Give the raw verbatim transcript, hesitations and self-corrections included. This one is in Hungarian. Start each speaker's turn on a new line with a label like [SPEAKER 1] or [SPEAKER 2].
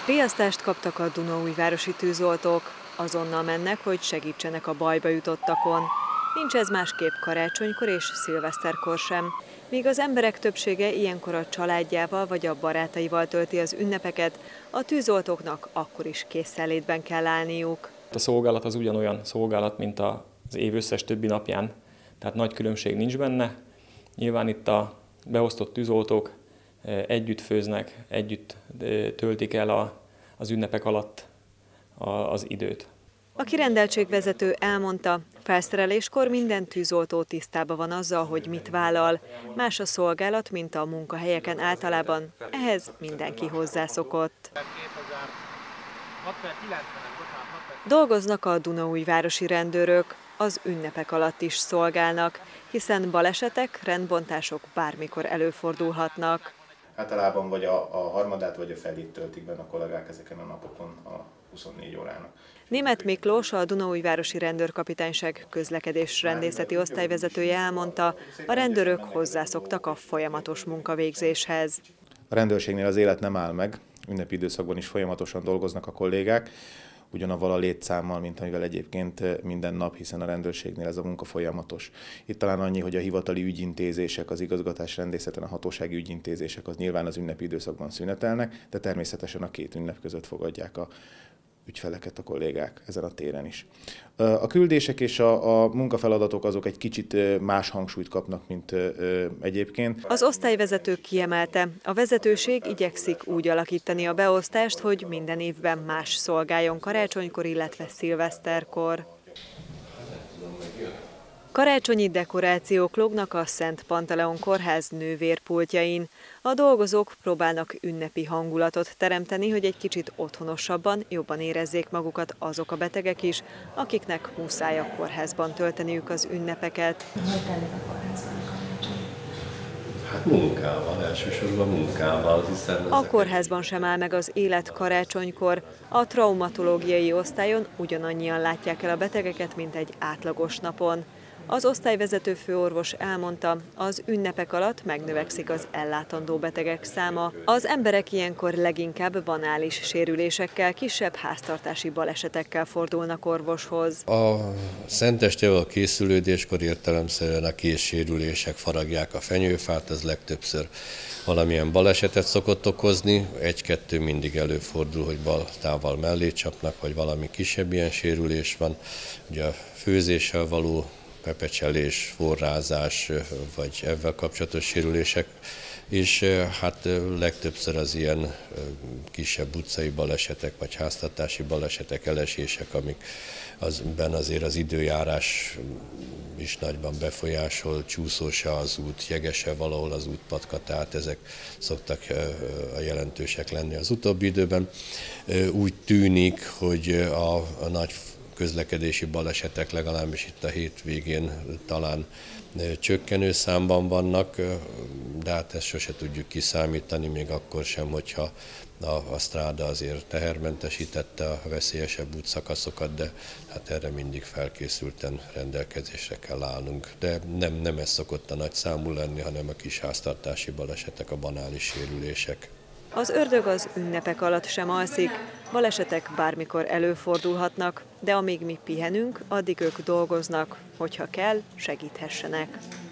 [SPEAKER 1] Riasztást kaptak a dunaújvárosi tűzoltók, azonnal mennek, hogy segítsenek a bajba jutottakon. Nincs ez másképp karácsonykor és szilveszterkor sem. Míg az emberek többsége ilyenkor a családjával vagy a barátaival tölti az ünnepeket, a tűzoltóknak akkor is készenlétben kell állniuk.
[SPEAKER 2] A szolgálat az ugyanolyan szolgálat, mint az év összes többi napján, tehát nagy különbség nincs benne. Nyilván itt a beosztott tűzoltók együtt főznek, együtt töltik el a, az ünnepek alatt az időt.
[SPEAKER 1] A kirendeltségvezető elmondta, felszereléskor minden tűzoltó tisztában van azzal, hogy mit vállal. Más a szolgálat, mint a munkahelyeken általában, ehhez mindenki hozzászokott. Dolgoznak a dunaújvárosi rendőrök, az ünnepek alatt is szolgálnak, hiszen balesetek, rendbontások bármikor előfordulhatnak.
[SPEAKER 3] Általában vagy a, a harmadát, vagy a felét töltik benne a kollégák ezeken a napokon a huszonnégy órának.
[SPEAKER 1] Németh Miklós, a Dunaújvárosi Rendőrkapitányság közlekedés-rendészeti osztályvezetője elmondta, a rendőrök hozzászoktak a folyamatos munkavégzéshez.
[SPEAKER 3] A rendőrségnél az élet nem áll meg, ünnepi időszakban is folyamatosan dolgoznak a kollégák, ugyanavval a létszámmal, mint amivel egyébként minden nap, hiszen a rendőrségnél ez a munka folyamatos. Itt talán annyi, hogy a hivatali ügyintézések, az igazgatás rendészeten, a hatósági ügyintézések az nyilván az ünnepi időszakban szünetelnek, de természetesen a két ünnep között fogadják a ügyfeleket a kollégák ezen a téren is. A küldések és a, a munkafeladatok azok egy kicsit más hangsúlyt kapnak, mint ö, egyébként.
[SPEAKER 1] Az osztályvezető kiemelte, a vezetőség igyekszik úgy alakítani a beosztást, hogy minden évben más szolgáljon karácsonykor, illetve szilveszterkor. Karácsonyi dekorációk lógnak a Szent Panteleon kórház nővérpultjain. A dolgozók próbálnak ünnepi hangulatot teremteni, hogy egy kicsit otthonosabban, jobban érezzék magukat azok a betegek is, akiknek muszáj a kórházban tölteniük az ünnepeket.
[SPEAKER 4] Hát munkával, elsősorban munkával, hiszen...
[SPEAKER 1] A kórházban sem áll meg az élet karácsonykor. A traumatológiai osztályon ugyanannyian látják el a betegeket, mint egy átlagos napon. Az osztályvezető főorvos elmondta, az ünnepek alatt megnövekszik az ellátandó betegek száma. Az emberek ilyenkor leginkább banális sérülésekkel, kisebb háztartási balesetekkel fordulnak orvoshoz.
[SPEAKER 4] A szentestével a készülődéskor értelemszerűen a kézsérülések faragják a fenyőfát, ez legtöbbször valamilyen balesetet szokott okozni. Egy-kettő mindig előfordul, hogy baltával mellé csapnak, vagy valami kisebb ilyen sérülés van. Ugye a főzéssel való pepecselés, forrázás, vagy ezzel kapcsolatos sérülések, és hát legtöbbször az ilyen kisebb utcai balesetek, vagy háztartási balesetek, elesések, amik azben azért az időjárás is nagyban befolyásol, csúszósa az út, jegese valahol az útpatka, tehát ezek szoktak a jelentősek lenni az utóbbi időben. Úgy tűnik, hogy a, a nagy közlekedési balesetek legalábbis itt a hétvégén talán csökkenő számban vannak, de hát ezt sose tudjuk kiszámítani, még akkor sem, hogyha a, a stráda azért tehermentesítette a veszélyesebb útszakaszokat, de hát erre mindig felkészülten rendelkezésre kell állnunk. De nem, nem ez szokott a nagy számú lenni, hanem a kis háztartási balesetek, a banális sérülések.
[SPEAKER 1] Az ördög az ünnepek alatt sem alszik, balesetek bármikor előfordulhatnak, de amíg mi pihenünk, addig ők dolgoznak, hogyha kell, segíthessenek.